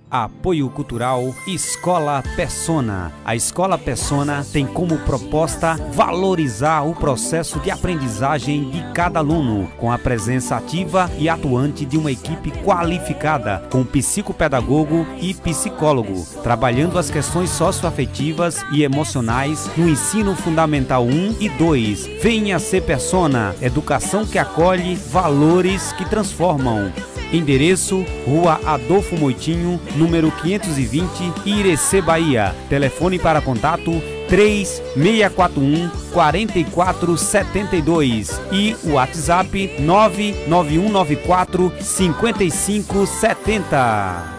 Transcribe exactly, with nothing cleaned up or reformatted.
Apoio Cultural Escola Persona. A Escola Persona tem como proposta valorizar o processo de aprendizagem de cada aluno, com a presença ativa e atuante de uma equipe qualificada, com psicopedagogo e psicólogo, trabalhando as questões socioafetivas e emocionais no ensino fundamental um e dois. Venha ser Persona, educação que acolhe, valores que transformam. Endereço: Rua Adolfo Moitinho, número quinhentos e vinte, Irecê, Bahia. Telefone para contato três seis quatro um, quatro quatro sete dois e o WhatsApp nove nove um nove quatro cinco cinco sete zero.